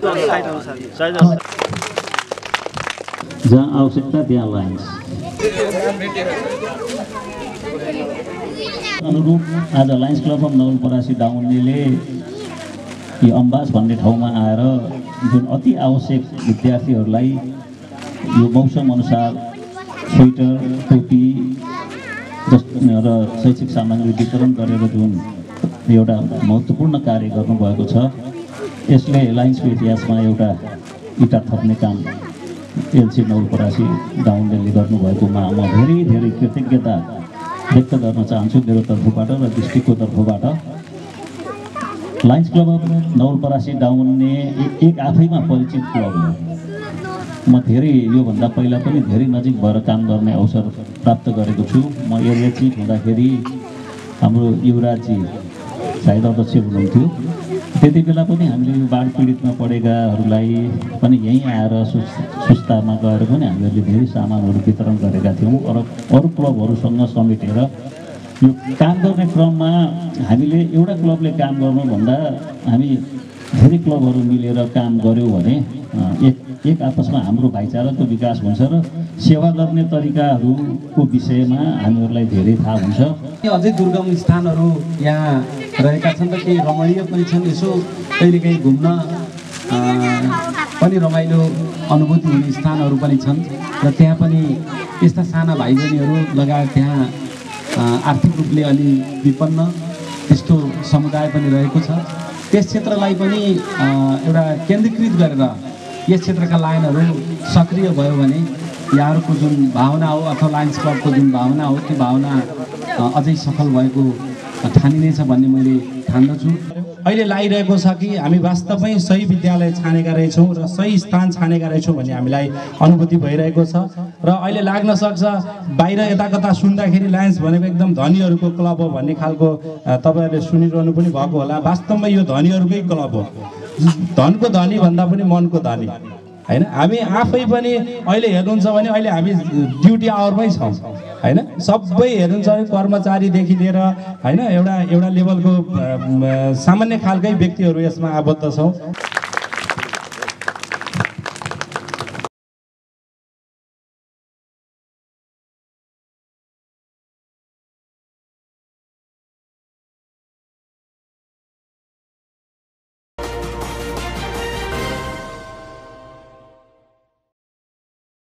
जहाँ आवश्यकता त्यहाँ लाइन्स अनुरूप आज लायन्स क्लब अफ नवलपरासी डाउनेले यो अम्बास भन्ने ठाउँमा आएर जुन अति आवश्यक विद्यार्थीहरूलाई यो मौसम अनुसार स्वेटर टोपी र शैक्षिक सामग्री वितरण गरेर जुन एउटा महत्त्वपूर्ण कार्य गर्नुभएको छ यसले लायन्सको इतिहासमा एउटा इँटा थप्ने काम एलसी नवलपरासी डाउनले गर्नुभएकोमा म धेरै धेरै कृतज्ञता व्यक्त गर्न चाहन्छु मेरो तर्फबाट र डिस्ट्रिक्टको तर्फबाट। लायन्स क्लब अफ नवलपरासी डाउनले एक आफैमा परिचित क्लब हो। म धेरै योभन्दा पहिला पनि धेरै नजिक भएर काम गर्ने अवसर प्राप्त गरेको छु। म एरिया चिफ हुँदाखेरि हाम्रो युवराजी सायद अध्यक्ष हुनुहुन्थ्यो। त्यति बेला पनि हामीले यो बाढ पीडितमा परेकाहरूलाई पनि यहीँ आएर सुस्तामा गएर पनि हामीहरूले धेरै सामानहरू वितरण गरेका थियौँ। अरू क्लबहरूसँग समेटेर यो काम गर्ने क्रममा हामीले एउटा क्लबले काम गर्नुभन्दा हामी धेरै क्लबहरू मिलेर काम गऱ्यौँ भने एक आपसमा हाम्रो भाइचाराको विकास हुन्छ र सेवा गर्ने तरिकाहरूको विषयमा हामीहरूलाई धेरै थाहा हुन्छ। अझै दुर्गम स्थानहरू यहाँ रहेका छन् र केही रमणीय पनि छन्। यसो कहिलेकाहीँ घुम्न पनि रमाइलो अनुभूति हुने स्थानहरू पनि छन् र त्यहाँ पनि यस्ता साना भाइ बहिनीहरू लगायत त्यहाँ आर्थिक रूपले अलि विपन्न त्यस्तो समुदाय पनि रहेको छ। त्यस क्षेत्रलाई पनि एउटा केन्द्रीकृत गरेर यस क्षेत्रका लाइनहरू सक्रिय भयो भने यहाँहरूको जुन भावना हो अथवा लायन्स क्लबको जुन भावना हो त्यो भावना अझै सफल भएको ठानिनेछ भन्ने मैले ठान्दछु। अहिले लागिरहेको छ कि हामी वास्तवमै सही विद्यालय छानेका रहेछौँ र सही स्थान छानेका रहेछौँ भन्ने हामीलाई अनुभूति भइरहेको छ र अहिले लाग्न सक्छ बाहिर यताकता सुन्दाखेरि लायन्स भनेको एकदम धनीहरूको क्लब हो भन्ने खालको तपाईँहरूले सुनिरहनु पनि भएको होला। वास्तवमै यो धनीहरूकै क्लब हो। धनको धनी भन्दा पनि मनको धनी हैन। हामी आफै पनि अहिले हेर्नुहुन्छ भने अहिले हामी ड्युटी आवरमै छौँ हैन। सबै हेर्नुहुन्छ भने कर्मचारीदेखि लिएर हैन एउटा लेभलको सामान्य खालकै व्यक्तिहरू यसमा आबद्ध छौँ।